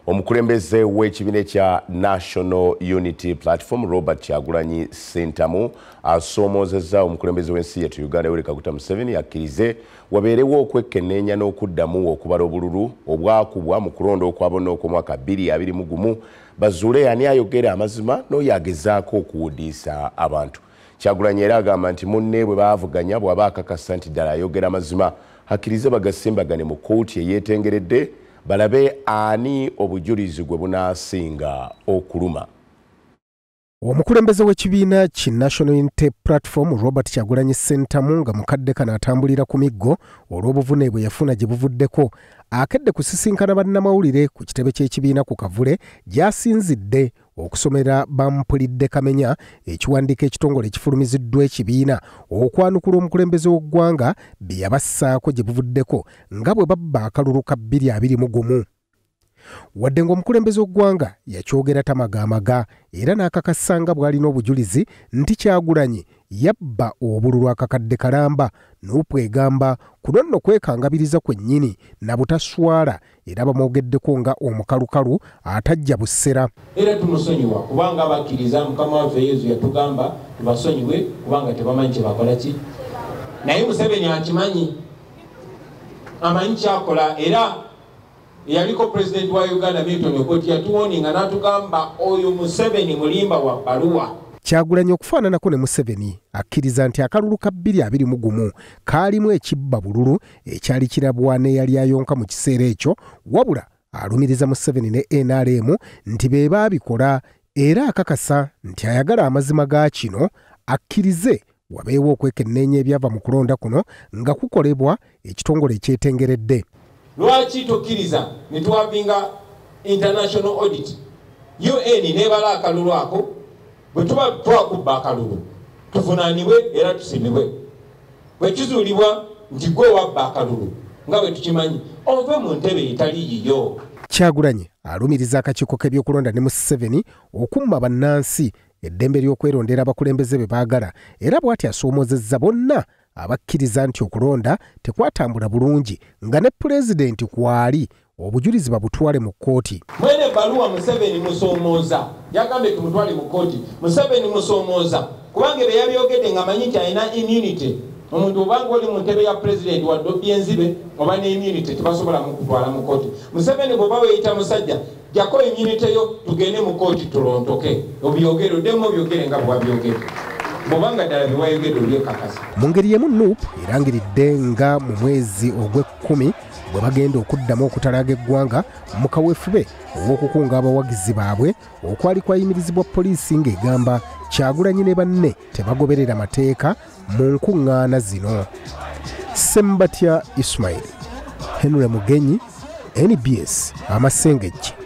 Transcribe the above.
Omukulembeze w'ekibiina kya National Unity Platform Robert Kyagulanyi Ssentamu asoomozezza omukulembeze w'ensi yettu Uganda Yoweri Museveni akkirize wabeerewo okwekenneenya n'okuddamu okubala obululu obwakubwa mu kulonda okwa bonna okw'omwaka 2021 bazuule ani ayogera amazima n'oyo agezaako okuwudiisa abantu. Kyagulanyi era agamba nti munne bwebaavuganya bwaba akakasa nti ddala ayogera amazima akkirize bagasimbagane mu kooti eyetengeredde balabe ani obujulizi gwe bunaasinga okuluma. Omukulembeze w'ekibiina ki National Unity Platform Robert Kyagulanyi Ssentamu nga mukadde kana atambulira ku miggo olw'obuvune bwe yafuna gye buvuddeko akedde kusisinkana bannamawulire ku kitebe ky'ekibiina ku Kavule gy'asinzidde okusomera bampulidde kamenya ekiwandiiko ekitongole ekifulumiziddwa ekibiina okwanukula omukulembeze w'eggwanga bye yabassaako gye buvuddeko nga bwe babba akalulu ka 2021. Wadde ng'omukulembeze w'eggwanga yakyogera tamagaamaga era n'akakasa nga bw'alina obujulizi nti Kyagulanyi yabba obululu akakadde kalamba n'opwegamba kuno nno kwekangabiriza kwennyini na butaswala era bamwogeddeko nga omukalukalu atajja bussera. Era tumusonyiwa kubanga abakkiriza Mukama waffe Yesu yatugamba tubasonyiwe kubanga tebamanyi kye bakola ki. Naye Museveni akimanyi, amanyi kyakola era yaliko Pulezidenti wa Uganda kooti yatuwoninga n'atugamba oyo Museveni mulimba wa baluwa. Kyagulanyi okufaananako ne Museveni akkiriza nti akalulu ka 2021 kaalimu ekibba bululu ekyali kirabwa n'eyali ayonka mu kiseera ekyo wabula alumiriza Museveni ne NRM nti be baabikola era akakasa nti ayagala amazima ga kino akkirize wabeewo okwekenneenya ebyava mu kulonda kuno nga kukolebwa ekitongole ekyetengeredde. Lwaki tokkiriza ne tuwapinga international audit UN nebala akalulu ako bwe tuba twakubba akalulu tuvunaanibwe era tusimibwe bwe kizuulibwa nti gwe wabba akalulu nga bwe tukimanyi ove mu ntebe etali yiyo. Kyagulanyi alumiriza akakiiko k'ebyokulonda ne Museveni okumma bannansi eddembe ly'okwerondera abakulembeze be baagala era bw'ati asoomozezza bonna abakkiriza nti okulonda tekwatambula bulungi nga ne Pulezidenti kwali obujulizi babutwale mu kooti. Mwene baluwa Museveni musoomooza yagambye tumutwale mu kooti. Museveni musoomooza kubanga bye yabyogedde nga manyi nti alina immunity. Omuntu obanga oli mu ntebe ya Pulezidenti wadde obyenzibe oba ne immunity tebasobola mu kutwala mu kooti. Museveni bw'oba weeyita musajja jako immunity yo tugende mu kooti tulontoke obyogere oddemu obyogere nga bwabyogere. Mu ngeri y'emu Nuupu erangiridde nga mu mwezi ogw'Ekkumi bwe bagenda okuddamu okutalaaga eggwanga mu kaweefube ow'okukunga abawagizi baabwe okwali kwayimirizibwa poliisi ng'egamba Kyagulanyi ne banne tebagoberera mateeka mu nkuŋŋaana zino. Sembatya Ismail, Henry Mugenyi, NBS Amasengejje.